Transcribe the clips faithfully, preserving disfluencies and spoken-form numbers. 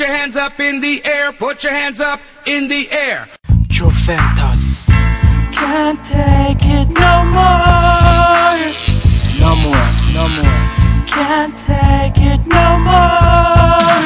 Your hands up in the air, put your hands up in the air. True Fantas. Can't take it no more. No more, no more. Can't take it no more.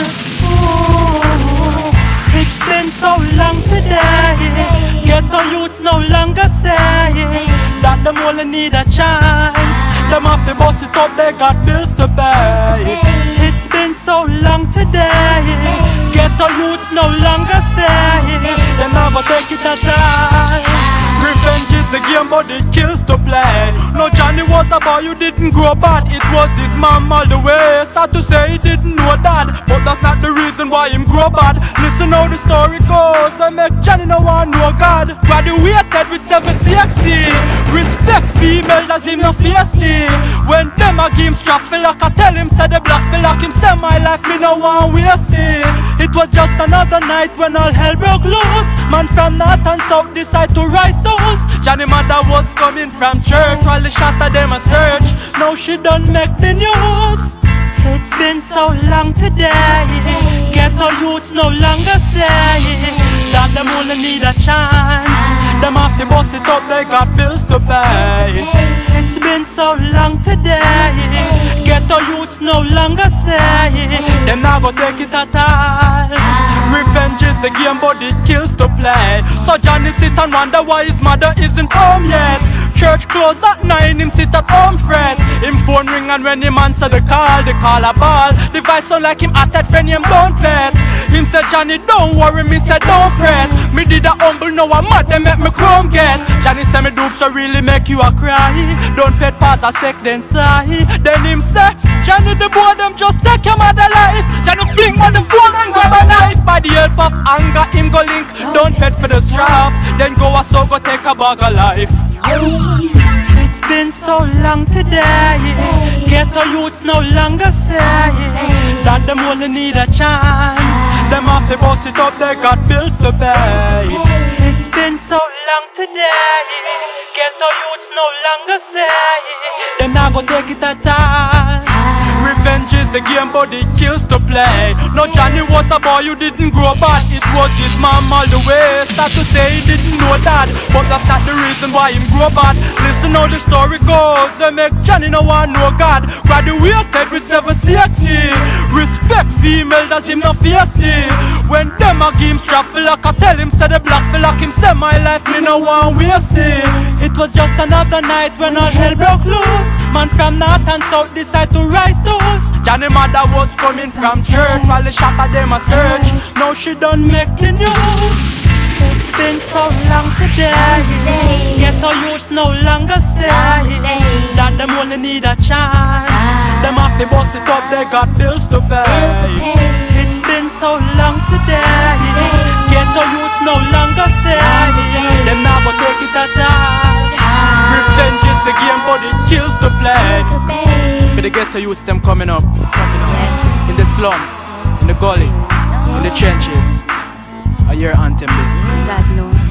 Ooh, it's been so long today. Ghetto youths no longer say that them only need a chance. Them have to bust it up, they got bills to pay. It's been so long today. Ghetto youths no longer say they never take it as time. Revenge is the game, but it kills to play. No, Johnny was a boy, you didn't grow bad. It was his mom all the way. Sad to say he didn't know that, but that's not the reason why him grow bad. Listen how the story goes. I make Johnny no one know God. Graduated with seven C X C. Respect female as him no fiercely. When them a give him strap feel like I tell him, say the black feel like him, say my life me no one waste it. It was just another night when all hell broke loose. Man from north and south decide to rise to us. Johnny mother was coming from church while the shot at them a search. Now she done make the news. It's been so long today. Ghetto youths no longer say that them only need a chance. Them have to bust it up, they got bills to pay. It's been so long today. Ghetto youths no longer say them not go take it at all. Revenge is the game, but it kills to play. So Johnny sit and wonder why his mother isn't home yet. Church close at nine, him sit at home fret. Him phone ring and when him answer the call, they call a ball. The voice sound like him at that friend, him don't pet. Him said Johnny don't worry, me said don't fret. Me did a humble, now I'm mad, they make me chrome get. Johnny say me dupes so really make you a cry. Don't pet pause a sec then sigh. Then him say Johnny the boy them just take your mother life. Johnny fling on the phone and grab a knife. By the help of anger him go link. Don't pet for the strap. Then go a so go take a bag of life. It's been so long today. Ghetto youths no longer say that them only need a chance. Them have to bust it up, they got bills to pay. It's been so long today. Ghetto youths no longer say them not go take it at all. Revenge is the game, but it kills to play. No, Johnny was a boy, you didn't grow bad. It was his mom all the way. Sad to say he didn't know that, but that's not the reason why him grow bad. Listen how the story goes. They make Johnny no one know God. Graduated with seven C X C. Respect female, that's him no fiercely. When them a give him strap feel like I tell him, say the black feel like him, say my life me no one waste it. It was just another night when all hell broke loose. Man from north and south decide to rise to us. Johnny mother was coming from church while the shot at them a search. Now she done make the news. It's been so long today. Ghetto youths no longer say that them only need a chance. Them have to bust it up, they got bills to pay. It's been so long today. Ghetto youths no longer say them not go take it at all. Revenge is the game, but it kills to play. For the ghetto youths them coming up, in the slums, in the gully, in the trenches. I hear anthem this. God knows.